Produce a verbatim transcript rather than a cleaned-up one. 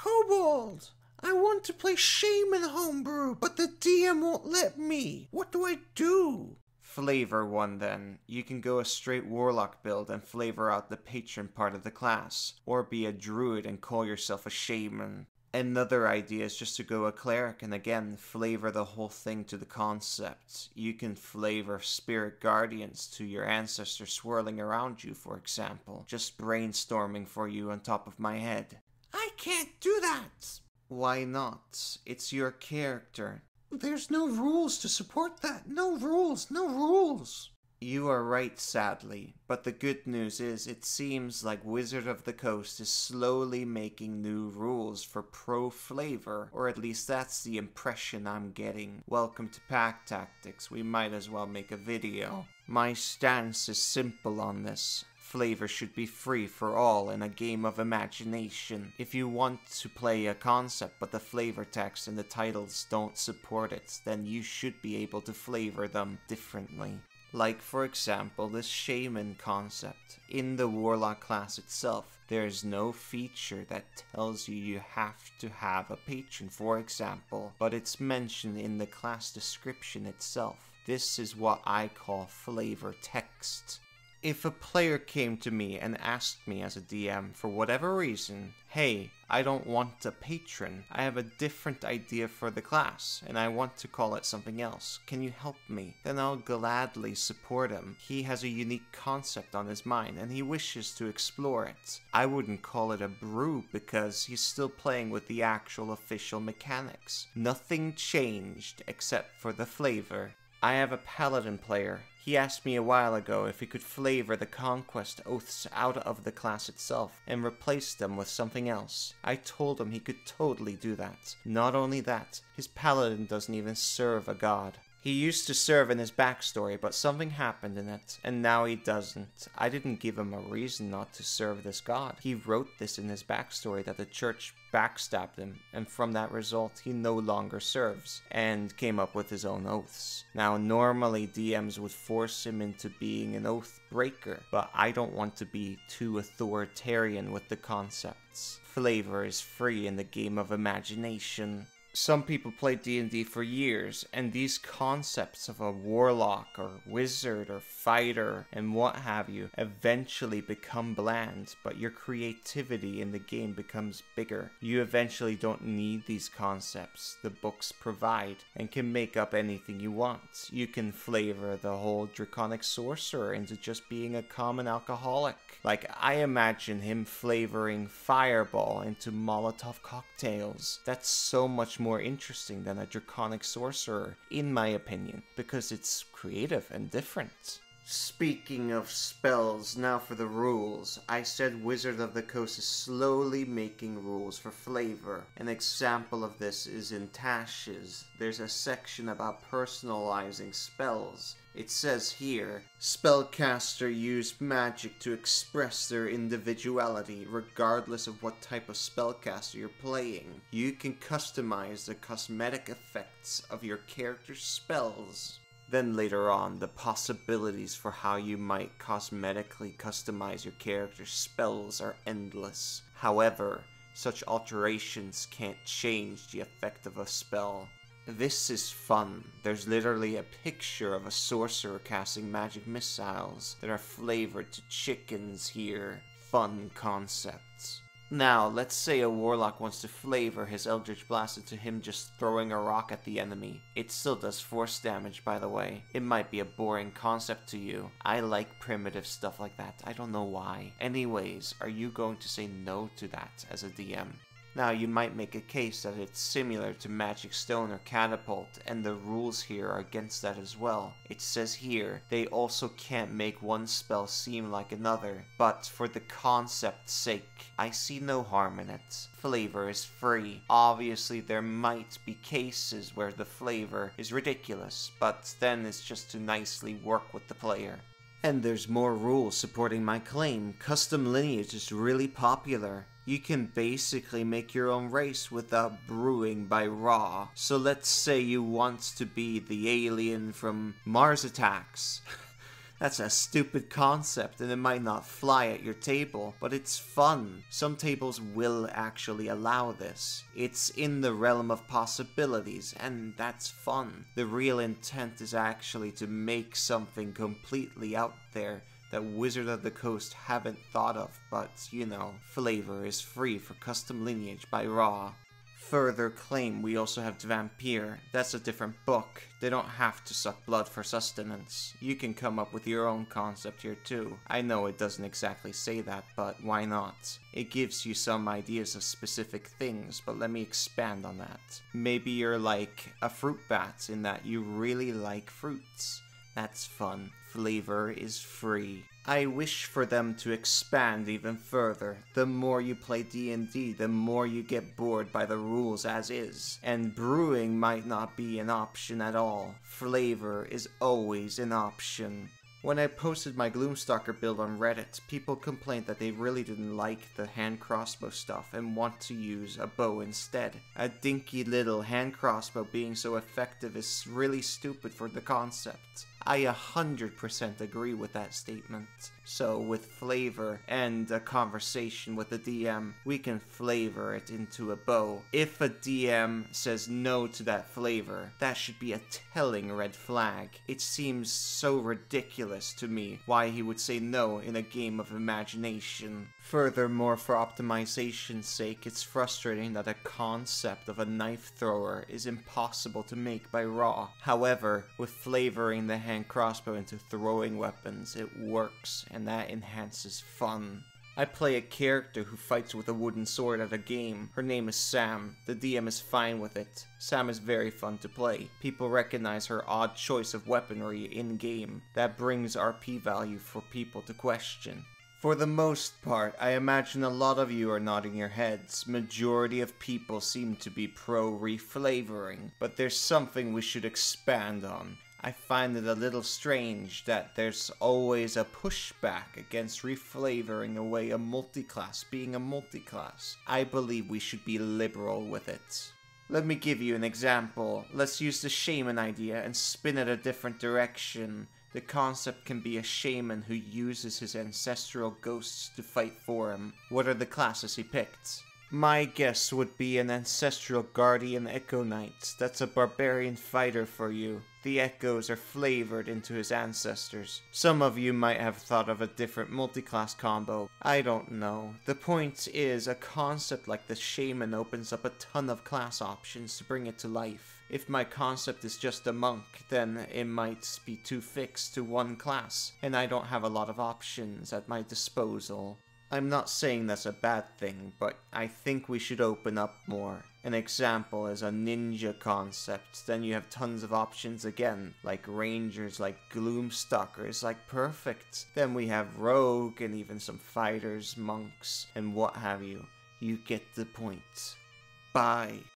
Kobold! I want to play Shaman Homebrew, but the D M won't let me. What do I do? Flavor one then. You can go a straight Warlock build and flavor out the patron part of the class, or be a druid and call yourself a shaman. Another idea is just to go a cleric and again flavor the whole thing to the concept. You can flavor spirit guardians to your ancestors swirling around you, for example. Just brainstorming for you on top of my head. I can't do that! Why not? It's your character. There's no rules to support that. No rules, no rules. You are right, sadly, but the good news is it seems like Wizard of the Coast is slowly making new rules for pro flavor, or at least that's the impression I'm getting. Welcome to Pack Tactics, we might as well make a video. My stance is simple on this. Flavor should be free for all in a game of imagination. If you want to play a concept but the flavor text and the titles don't support it, then you should be able to flavor them differently. Like, for example, this shaman concept. In the Warlock class itself, there is no feature that tells you you have to have a patron, for example, but it's mentioned in the class description itself. This is what I call flavor text. If a player came to me and asked me as a D M for whatever reason, hey, I don't want a patron, I have a different idea for the class, and I want to call it something else, can you help me? Then I'll gladly support him. He has a unique concept on his mind, and he wishes to explore it. I wouldn't call it a brew because he's still playing with the actual official mechanics. Nothing changed except for the flavor. I have a paladin player. He asked me a while ago if he could flavor the conquest oaths out of the class itself and replace them with something else. I told him he could totally do that. Not only that, his paladin doesn't even serve a god. He used to serve in his backstory, but something happened in it, and now he doesn't. I didn't give him a reason not to serve this god. He wrote this in his backstory that the church backstabbed him, and from that result he no longer serves, and came up with his own oaths. Now normally D Ms would force him into being an oath breaker, but I don't want to be too authoritarian with the concepts. Flavor is free in the game of imagination. Some people play D and D for years, and these concepts of a warlock or wizard or fighter and what have you eventually become bland, but your creativity in the game becomes bigger. You eventually don't need these concepts. The books provide and can make up anything you want. You can flavor the whole draconic sorcerer into just being a common alcoholic. Like, I imagine him flavoring Fireball into Molotov cocktails. That's so much more more interesting than a draconic sorcerer, in my opinion, because it's creative and different. Speaking of spells, now for the rules. I said Wizard of the Coast is slowly making rules for flavor. An example of this is in Tashes. There's a section about personalizing spells. It says here, spellcaster use magic to express their individuality regardless of what type of spellcaster you're playing. You can customize the cosmetic effects of your character's spells. Then later on, the possibilities for how you might cosmetically customize your character's spells are endless. However, such alterations can't change the effect of a spell. This is fun. There's literally a picture of a sorcerer casting magic missiles that are flavored to chickens here. Fun concepts. Now, let's say a warlock wants to flavor his Eldritch Blast into him just throwing a rock at the enemy. It still does force damage, by the way. It might be a boring concept to you. I like primitive stuff like that. I don't know why. Anyways, are you going to say no to that as a D M? Now, you might make a case that it's similar to Magic Stone or Catapult, and the rules here are against that as well. It says here, they also can't make one spell seem like another, but for the concept's sake, I see no harm in it. Flavor is free. Obviously, there might be cases where the flavor is ridiculous, but then it's just to nicely work with the player. And there's more rules supporting my claim. Custom lineage is really popular. You can basically make your own race without brewing by Raw. So let's say you want to be the alien from Mars Attacks. That's a stupid concept and it might not fly at your table, but it's fun. Some tables will actually allow this. It's in the realm of possibilities, and that's fun. The real intent is actually to make something completely out there that Wizard of the Coast haven't thought of, but, you know, flavor is free for custom lineage by Raw. Further claim, we also have Vampire. That's a different book. They don't have to suck blood for sustenance. You can come up with your own concept here too. I know it doesn't exactly say that, but why not? It gives you some ideas of specific things, but let me expand on that. Maybe you're like a fruit bat in that you really like fruits. That's fun. Flavor is free. I wish for them to expand even further. The more you play D and D, the more you get bored by the rules as is. And brewing might not be an option at all. Flavor is always an option. When I posted my Gloomstalker build on Reddit, people complained that they really didn't like the hand crossbow stuff and want to use a bow instead. A dinky little hand crossbow being so effective is really stupid for the concept. I one hundred percent agree with that statement. So with flavor and a conversation with the D M, we can flavor it into a bow. If a D M says no to that flavor, that should be a telling red flag. It seems so ridiculous to me why he would say no in a game of imagination. Furthermore, for optimization's sake, it's frustrating that a concept of a knife thrower is impossible to make by Raw. However, with flavoring the hand crossbow into throwing weapons, it works, and that enhances fun. I play a character who fights with a wooden sword at a game. Her name is Sam. The D M is fine with it. Sam is very fun to play. People recognize her odd choice of weaponry in-game. That brings R P value for people to question. For the most part, I imagine a lot of you are nodding your heads. Majority of people seem to be pro-reflavoring, but there's something we should expand on. I find it a little strange that there's always a pushback against reflavoring away a multiclass being a multiclass. I believe we should be liberal with it. Let me give you an example. Let's use the shaman idea and spin it a different direction. The concept can be a shaman who uses his ancestral ghosts to fight for him. What are the classes he picked? My guess would be an ancestral guardian echo knight. That's a barbarian fighter for you. The echoes are flavored into his ancestors. Some of you might have thought of a different multiclass combo. I don't know. The point is, a concept like the shaman opens up a ton of class options to bring it to life. If my concept is just a monk, then it might be too fixed to one class, and I don't have a lot of options at my disposal. I'm not saying that's a bad thing, but I think we should open up more. An example is a ninja concept, then you have tons of options again, like rangers, like gloomstalkers, like perfect. Then we have rogue and even some fighters, monks, and what have you. You get the point. Bye.